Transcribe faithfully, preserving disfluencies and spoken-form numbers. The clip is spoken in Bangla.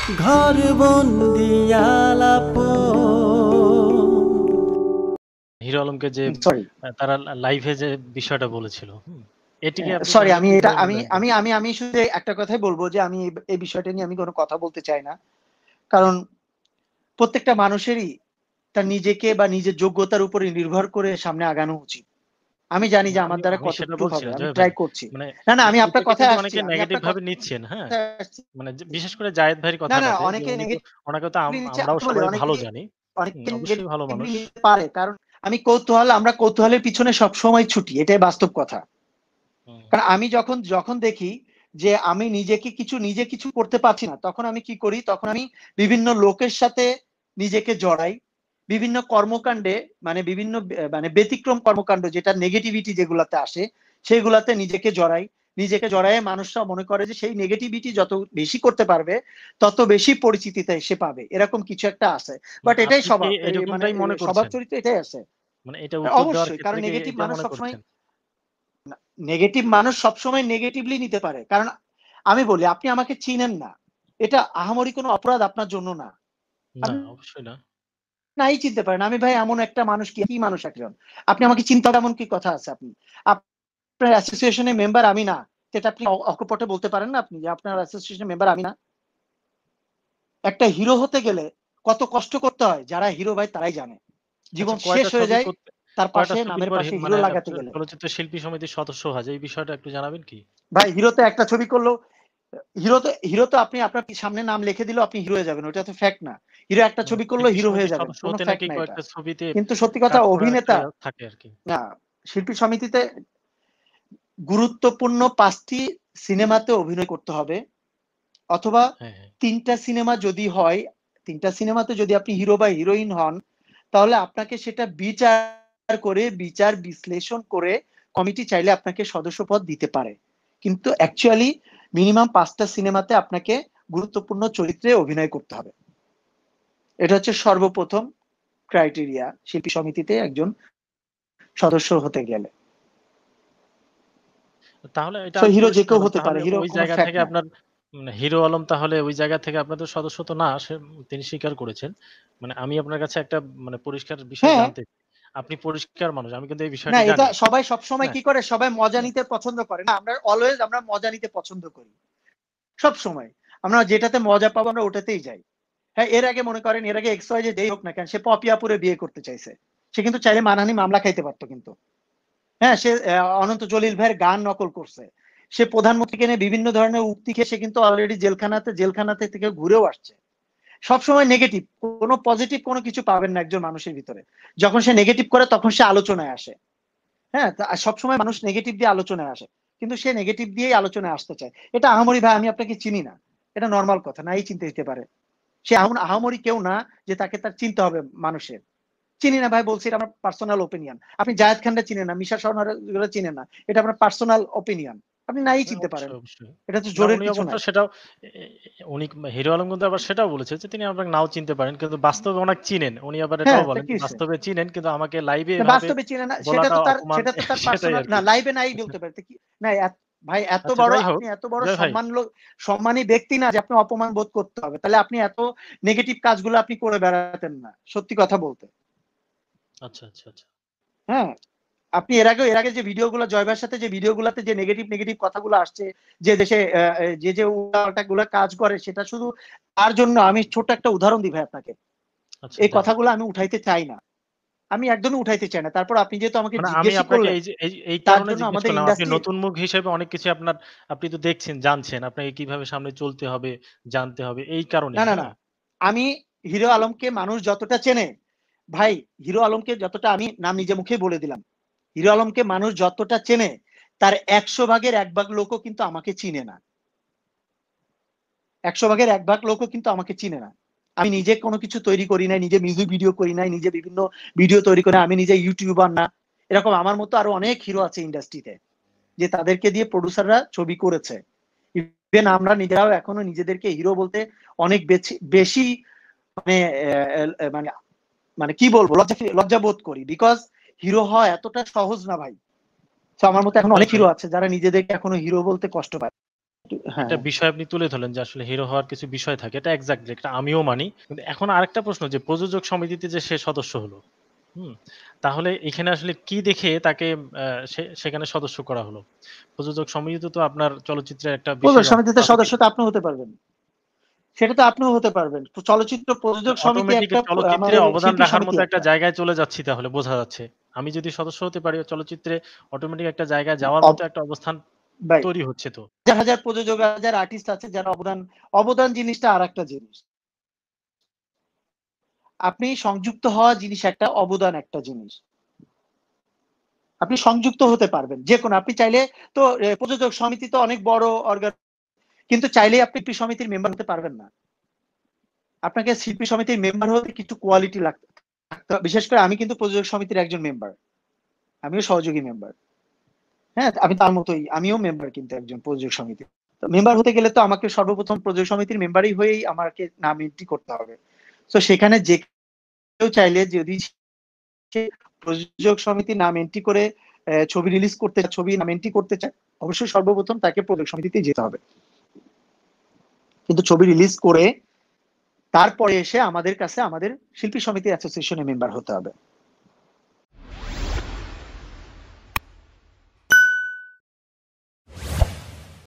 ঘর বন্দি আলাপন। হিরো আলমকে যে সরি তারা লাইভে যে বিষয়টা বলেছিল, এটিকে আপনি সরি আমি কিভাবে এটা আমি মূল্যায়ন আমি করেন? আমি আমি শুধু একটা কথাই বলবো যে আমি এই- এই বিষয়টা নিয়ে আমি কোনো কথা বলতে চাই না, কারণ প্রত্যেকটা মানুষেরই তার নিজেকে বা নিজের যোগ্যতার উপরে নির্ভর করে সামনে আগানো উচিত। আমি জানি যে আমার আমি দ্বারা আমি সেটা কতটুকু বলছি হবে, না আমি জয় ভাই, ট্রাই করছি। মানে না না এ- আমি আপনার এটাকে কথায় কিন্তু আসছি, অনেকে আমি নেগেটিভ আপনার ভাবে নিচ্ছেন, হ্যাঁ, কথায় আসছি। মানে যে- বিশেষ করে জায়েদ ভাইয়ের না না কথাটাতে, যে অনেকে উনি তো নেগেটিভ ওনাকে তো আম- নিচ্ছে, আমরাও আমি বলি সবাই ভালো অনেকে জানি, হুম, অনেকে অবশ্যই ভালো মানুষ। নেগেটিভলি নিতে পারে, কারণ আমি কৌতূহল আমরা কৌতূহলের পিছনে সব সময় ছুটি, এটাই বাস্তব কথা। হুম। কারণ আমি যখন যখন দেখি যে আমি নিজেকে কিছু নিজে কিছু করতে পারছি না, তখন আমি কি করি, তখন আমি বিভিন্ন লোকের সাথে নিজেকে জড়াই, বিভিন্ন কর্মকাণ্ডে, মানে বিভিন্ন বে- মানে ব্যতিক্রম কর্মকাণ্ড যেটা নেগেটিভিটি যেগুলাতে আসে সেইগুলাতে নিজেকে জড়াই। নিজেকে জড়ায় মানুষরা মনে করে যে সেই নেগেটিভিটি যত বেশি করতে পারবে তত বেশি পরিচিতিতে সে পাবে, এরকম কিছু একটা আছে। বাট মানে এটাই আপনি কি স্বভাব, এই মানে এরকমটাই এ, মনে স্বভাব করছেন, চরিত্র এটাই আছে। মানে এটা উত্তর দেওয়ার অবশ্যই, কারণ ক্ষেত্রে কি নেগেটিভ এটা মানুষ মনে সবসময় করছেন? নেগেটিভ মানুষ সবসময় নেগেটিভলি নিতে পারে, কারণ আমি বলি আপনি আমাকে চিনেন না, এটা আহামরি কোনো অপরাধ আপনার জন্য না। না, আপনি অবশ্যই না। নাই চিনতে পারেন, আমি ভাই এমন একটা মানুষ, কি কি মানুষ একজন, আপনি আমাকে চিন্তা এমন কি কথা আছে, আপনি আপনার অ্যাসোসিয়েশনের মেম্বার আমি না, সেটা আপনি অ- অকপটে বলতে পারেন না আপনি যে আপনার অ্যাসোসিয়েশনের মেম্বার আমি না? একটা হিরো হতে গেলে কত কষ্ট করতে হয়, যারা হিরো ভাই তারাই জানে। আচ্ছা, জীবন শেষ কয়টা হয়ে ছবি যায় করতে, তার কয়টা পাশে, ছবির নামের পর পাশে হি- হিরো মানে লাগাতে গেলে। চলচ্চিত্র শিল্পী সমিতির সদস্য হয়, এই বিষয়টা একটু জানাবেন কি? ভাই হিরোতে একটা ছবি করলো, হিরো তো হিরো তো আপনি আপনার সামনে নাম লিখে দিলেও আপনি হিরো হয়ে যাবেন, ওটা তো ফ্যাক্ট না। হিরো একটা হুম, ছবি করলো শিল্পী হিরো হয়ে সমিতির যাবেন, সদস্য কোনো হতে ফ্যাক্ট নাকি না এটা। কয়েকটা ছবিতে কিন্তু সত্যি কথা, কাজ করার একটা অভিনেতা ইয়ে থাকে আর কি। না, শিল্পী সমিতিতে গুরুত্বপূর্ণ পাঁচটি সিনেমাতে অভিনয় করতে হবে, অথবা হ্যাঁ, হ্যাঁ। তিনটা সিনেমা যদি হয়, তিনটা সিনেমাতে যদি আপনি হিরো বা হিরোইন হন, তাহলে আপনাকে সেটা বিচার করে, বিচার বিশ্লেষণ করে কমিটি চাইলে আপনাকে সদস্যপদ দিতে পারে। কিন্তু অ্যাকচুয়ালি মিনিমাম পাঁচটা সিনেমাতে আপনাকে গুরুত্বপূর্ণ চরিত্রে অভিনয় করতে হবে। এটা হচ্ছে সর্বপ্রথম ক্রাইটেরিয়া শিল্পী সমিতিতে একজন সদস্য হতে গেলে। তাহলে এটা সো আমি হিরো যে পরিষ্কার কেউ হলাম, হতে পারে, তাহলে হিরো ওই কোনো জায়গা ফ্যাক্ট থেকে না। আপনার, মানে হিরো আলম তাহলে ওই জায়গা থেকে আপনাদের সদস্য তো না, সে তিনি স্বীকার করেছেন। মানে আমি আপনার কাছে একটা মানে পরিষ্কার বিষয় হ্যাঁ, জানতে চাই। আপনি পরিষ্কার মানুষ, আমি কিন্তু এই না বিষয়টি এটা জানি। সবাই সবসময় হ্যাঁ, কি করে, সবাই মজা হ্যাঁ। নিতে পছন্দ করে না, আমরা অলওয়েজ আমরা মজা নিতে পছন্দ করি সব সময়। আমরা যেটাতে মজা পাবো আমরা ওটাতেই যাই। হ্যাঁ, এর আগে মনে করেন, এর আগে এক্স ওয়াই যে যেই হোক না কেন, সে পপিয়াপুরে বিয়ে করতে চাইছে, সে কিন্তু চাইলে মানহানি মামলা খাইতে পারতো, কিন্তু হ্যাঁ সে আহ, অনন্ত জলিল ভাইয়ের গান নকল করছে, সে প্রধানমন্ত্রীকে নিয়ে বিভিন্ন ধরনের উক্তি খেয়ে সে কিন্তু অলরেডি জেলখানাতে জেলখানাতে থেকে ঘুরেও আসছে। সবসময় নেগেটিভ, কোনো পজিটিভ কোনো কিছু পাবেন না একজন মানুষের ভিতরে। যখন সে নেগেটিভ করে তখন সে আলোচনায় আসে। হ্যাঁ, তা সবসময় মানুষ নেগেটিভ দিয়ে আলোচনায় আসে, কিন্তু সে নেগেটিভ দিয়েই আলোচনায় আসতে চায়। এটা আহামরি ভাই, আমি আপনাকে চিনি না, এটা নর্মাল কথা, নাই চিনতে দিতে পারে। সে এমন আহামরি কেউ না যে তাকে তার চিনতে হবে মানুষের। চিনি না ভাই, বলছি এটা আমার পার্সোনাল ওপিনিয়ন। আপনি জায়েদ খানটা চিনেন না, মিশা শর্মার চিনেন না, এটা আপনার পার্সোনাল ওপিনিয়ন, আপনি নাই হ্যাঁ, চিনতে পারেন, অবশ্যই, অবশ্যই। এটা তো না, জোরের উনি কিছু অবশ্য নাই। সেটাও, এ এ উনি হিরো আলম কিন্তু আবার সেটাও বলেছে যে তিনি আপনাকে নাও চিনতে পারেন। কিন্তু বাস্তবে ওনাকে চিনেন। উনি আবার হ্যাঁ, এটাও তা বলেন কি যে হয়েছে, বাস্তবে চিনেন কিন্তু আমাকে লাইভে এভাবে বাস্তবে চিনে না, সেটা বলাটা তো তার অপমান, সেটা তো তার সেটাই পার্সোনাল না, আরকি। লাইভে নাই বলতে পারে তো কি। না এত- ভাই এত আচ্ছা, বড়, যাই হোক, আপনি এত বড় জয় ভাই। সম্মান লোক, সম্মানী ব্যক্তি না যে আপনি অপমান বোধ করতে হবে, তাহলে আপনি এত নেগেটিভ কাজগুলো আপনি করে বেড়াতেন না, সত্যি কথা বলতে। আচ্ছা, আচ্ছা, আচ্ছা। হ্যাঁ, আপনি এর আগে এর আগে যে ভিডিওগুলো, জয়ভার সাথে যে ভিডিওগুলোতে যে নেগেটিভ নেগেটিভ কথাগুলো আসছে, যে দেশে আহ, যে যে উল্টাপাল্টা গুলো কাজ করে, সেটা শুধু তার জন্য। আমি ছোট একটা উদাহরণ দিই ভাই আপনাকে, আচ্ছা, এই দেন। কথাগুলো আমি উঠাইতে চাই না, আমি একদমই উঠাইতে চাই না, তারপর আপনি যেহেতু আমাকে মানে আমি জিজ্ঞেসই আপনাকে করলেন, এই যে এই এই তার কারণে জন্য জিজ্ঞেস আমাদের করলাম, আপনি ইন্ডাস্ট্রির, নতুন মুখ হিসেবে অনেক কিছু আপনার, আপনি তো দেখছেন, জানছেন, আপনাকে কিভাবে সামনে চলতে হবে, জানতে হবে, এই না কারণেই, না না, হ্যাঁ? আমি হিরো আলমকে মানুষ যতটা চেনে, ভাই হিরো আলমকে যতটা, আমি নাম নিজে মুখে বলে দিলাম, হিরো আলমকে মানুষ যতটা চেনে, তার একশো ভাগের এক ভাগ লোকও কিন্তু আমাকে চিনে না, একশো ভাগের এক ভাগ লোকও কিন্তু আমাকে চিনে না। আমি নিজে কোনো কিছু তৈরি করি নাই, নিজে মিউজিক ভিডিও করি নাই, নিজে বিভিন্ন ভিডিও তৈরি করে, আমি নিজে ইউটিউবার না। এরকম আমার মতো আরো অনেক হিরো আছে ইন্ডাস্ট্রিতে, যে তাদেরকে দিয়ে প্রডিউসাররা ছবি করেছে। ইভেন আমরা নিজেরাও এখনো নিজেদেরকে হিরো বলতে অনেক বেশি বেশি মানে মানে মানে কি বলবো, লজ্জা লজ্জা বোধ করি, বিকজ হিরো হওয়া এতটা সহজ না ভাই। তো আমার মতো এখন জয় অনেক ভাই, হিরো আছে যারা নিজেদেরকে এখনো হিরো বলতে কষ্ট পায়। হ্যাঁ একটা বিষয় আপনি তুলে ধরলেন যে আসলে হিরো হওয়ার কিছু বিষয় থাকে। এটা এক্সাক্টলি এটা আমিও মানি। কিন্তু এখন আরেকটা প্রশ্ন যে প্রযোজক সমিতিতে যে সে সদস্য হলো, হুম? তাহলে এখানে আসলে কি দেখে তাকে আ সে সেখানে সদস্য করা হলো? প্রযোজক সমিতি তো আপনার চলচ্চিত্রের একটা বিশেষ প্রযোজক অংশ। সমিতিতে তাহলে কি সদস্য তো আপনিও হতে পারবেন, সেটা তো আপনিও হতে পারবেন। চলচ্চিত্র প্রযোজক সমিতি অটোমেটিক একটা চলচ্চিত্রে আমাদের অবদান শিল্পী রাখার সমিতি মতো একটা একটা জায়গায় চলে যাচ্ছি তাহলে বোঝা যাচ্ছে। আমি যদি সদস্য হতে পারি চলচ্চিত্রে অটোমেটিক একটা জায়গায় যাওয়ার মতো একটা অবস্থান রাইট। তৈরি হচ্ছে তো। হাজার হাজার প্রযোজক, হাজার আর্টিস্ট আছে যারা অবদান অবদান জিনিসটা আরেকটা জিনিস। আপনি সংযুক্ত হওয়া জিনিস একটা, অবদান একটা জিনিস। আপনি সংযুক্ত হতে পারবেন যেকোনো, আপনি চাইলে তো এ, প্রযোজক সমিতি তো অনেক বড় অর্গান, কিন্তু চাইলেই আপনি শিল্পী সমিতির মেম্বার হতে পারবেন না। আপনাকে শিল্পী সমিতির মেম্বার হতে কিছু কোয়ালিটি লাগতে হবে। বিশেষ করে আমি কিন্তু প্রযোজক সমিতির একজন মেম্বার, আমিও সহযোগী মেম্বার। হ্যাঁ, আমি তার মতোই আমিও মেম্বার কিন্তু একজন প্রযোজক সমিতি। তো মেম্বার হতে গেলে তো আমাকে সর্বপ্রথম প্রযোজক সমিতির মেম্বারই হয়েই আমাকে নাম এন্ট্রি করতে হবে। তো সেখানে যে কেউ চাইলে যদি সে প্রযোজক সমিতির নাম এন্ট্রি করে আহ, ছবি রিলিজ করতে ছবি নাম এন্ট্রি করতে চায়, অবশ্যই সর্বপ্রথম তাকে প্রযোজক সমিতিতে যেতে হবে। কিন্তু ছবি রিলিজ করে তারপরে এসে আমাদের কাছে আমাদের শিল্পী সমিতি অ্যাসোসিয়েশনের মেম্বার হতে হবে।